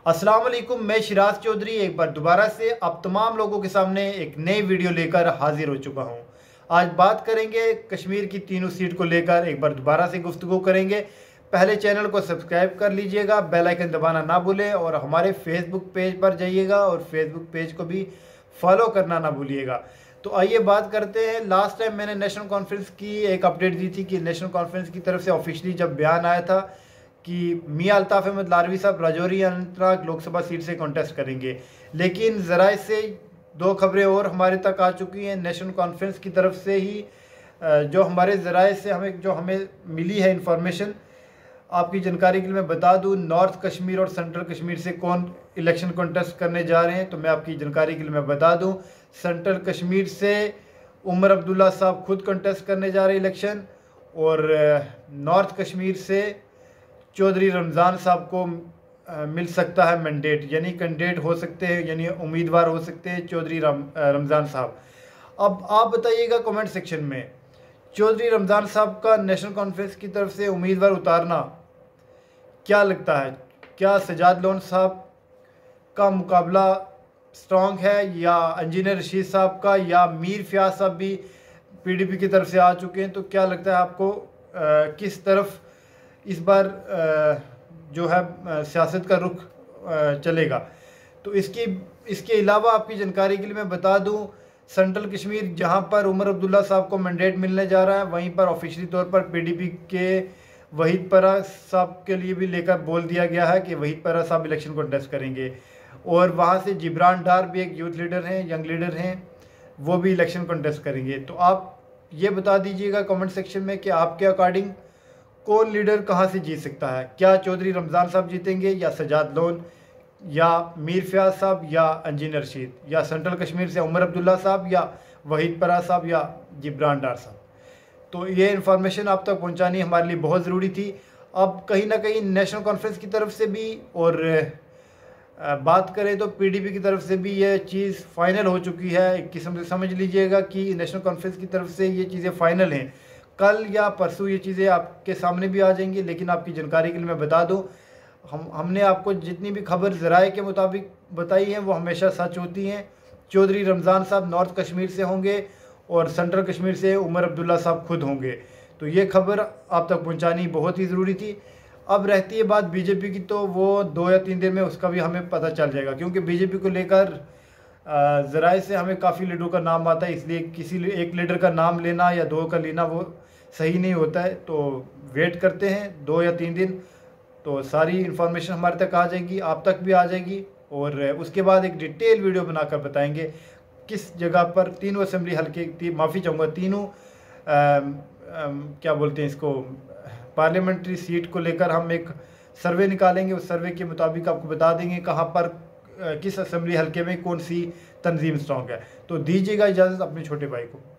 अस्सलाम वालेकुम, मैं शिराज चौधरी एक बार दोबारा से आप तमाम लोगों के सामने एक नई वीडियो लेकर हाजिर हो चुका हूं। आज बात करेंगे कश्मीर की तीनों सीट को लेकर, एक बार दोबारा से गुफ्तगू करेंगे। पहले चैनल को सब्सक्राइब कर लीजिएगा, बेल आइकन दबाना ना भूलें और हमारे फेसबुक पेज पर जाइएगा और फेसबुक पेज को भी फॉलो करना ना भूलिएगा। तो आइए बात करते हैं। लास्ट टाइम मैंने नेशनल कॉन्फ्रेंस की एक अपडेट दी थी कि नेशनल कॉन्फ्रेंस की तरफ से ऑफिशियली जब बयान आया था कि मियां अल्ताफ़ अहमद लारवी साहब राजौरी अनंतनाग लोकसभा सीट से कॉन्टेस्ट करेंगे, लेकिन ज़राए से दो खबरें और हमारे तक आ चुकी हैं नेशनल कॉन्फ्रेंस की तरफ से ही। जो हमारे ज़राए से हमें मिली है इंफॉर्मेशन, आपकी जानकारी के लिए मैं बता दूं, नॉर्थ कश्मीर और सेंट्रल कश्मीर से कौन इलेक्शन कॉन्टेस्ट करने जा रहे हैं। तो मैं आपकी जानकारी के लिए मैं बता दूं, सेंट्रल कश्मीर से उमर अब्दुल्ला साहब खुद कॉन्टेस्ट करने जा रहे हैं इलेक्शन, और नॉर्थ कश्मीर से चौधरी रमज़ान साहब को मिल सकता है मैंडेट, यानी कैंडिडेट हो सकते हैं, यानी उम्मीदवार हो सकते हैं चौधरी रमज़ान साहब। अब आप बताइएगा कमेंट सेक्शन में, चौधरी रमज़ान साहब का नेशनल कॉन्फ्रेंस की तरफ से उम्मीदवार उतारना क्या लगता है? क्या सजाद लोन साहब का मुकाबला स्ट्रॉन्ग है, या इंजीनियर रशीद साहब का, या मीर फयाज साहब भी पीडीपी की तरफ से आ चुके हैं? तो क्या लगता है आपको किस तरफ इस बार जो है सियासत का रुख चलेगा? तो इसके अलावा आपकी जानकारी के लिए मैं बता दूं, सेंट्रल कश्मीर जहां पर उमर अब्दुल्ला साहब को मैंडेट मिलने जा रहा है, वहीं पर ऑफिशियली तौर पर पीडीपी के वहीद परा साहब के लिए भी लेकर बोल दिया गया है कि वहीद परा साहब इलेक्शन कॉन्टेस्ट करेंगे, और वहां से जिब्रान डार भी एक यूथ लीडर हैं, यंग लीडर हैं, वो भी इलेक्शन कॉन्टेस्ट करेंगे। तो आप ये बता दीजिएगा कमेंट सेक्शन में कि आपके अकॉर्डिंग कौन लीडर कहां से जीत सकता है? क्या चौधरी रमज़ान साहब जीतेंगे, या सजाद लोन, या मीर फयाज साहब, या इंजीनियर रशीद, या सेंट्रल कश्मीर से उमर अब्दुल्ला साहब, या वहीद परा साहब, या जिब्रान डार साहब? तो ये इन्फॉर्मेशन आप तक पहुंचानी हमारे लिए बहुत ज़रूरी थी। अब कहीं ना कहीं नेशनल कॉन्फ्रेंस की तरफ से भी, और बात करें तो पीडीपी की तरफ से भी ये चीज़ फाइनल हो चुकी है। एक किस्म से समझ लीजिएगा कि नेशनल कॉन्फ्रेंस की तरफ से ये चीज़ें फाइनल हैं। कल या परसों ये चीज़ें आपके सामने भी आ जाएंगी, लेकिन आपकी जानकारी के लिए मैं बता दूं, हमने आपको जितनी भी खबर ज़राए के मुताबिक बताई हैं वो हमेशा सच होती हैं। चौधरी रमज़ान साहब नॉर्थ कश्मीर से होंगे और सेंट्रल कश्मीर से उमर अब्दुल्ला साहब खुद होंगे। तो ये खबर आप तक पहुँचानी बहुत ही ज़रूरी थी। अब रहती है बात बीजेपी की, तो वो 2 या 3 दिन में उसका भी हमें पता चल जाएगा, क्योंकि बीजेपी को लेकर ज़राए से हमें काफ़ी लीडरों का नाम आता है, इसलिए किसी एक लीडर का नाम लेना या 2 का लेना वो सही नहीं होता है। तो वेट करते हैं 2 या 3 दिन, तो सारी इन्फॉर्मेशन हमारे तक आ जाएगी, आप तक भी आ जाएगी, और उसके बाद एक डिटेल वीडियो बनाकर बताएंगे किस जगह पर तीनों असेंबली हल्के, माफ़ी चाहूँगा, तीनों क्या बोलते हैं इसको, पार्लियामेंट्री सीट को लेकर हम एक सर्वे निकालेंगे। उस सर्वे के मुताबिक आपको बता देंगे कहाँ पर किस असेंबली हल्के में कौन सी तंजीम स्ट्रॉन्ग है। तो दीजिएगा इजाज़त अपने छोटे भाई को।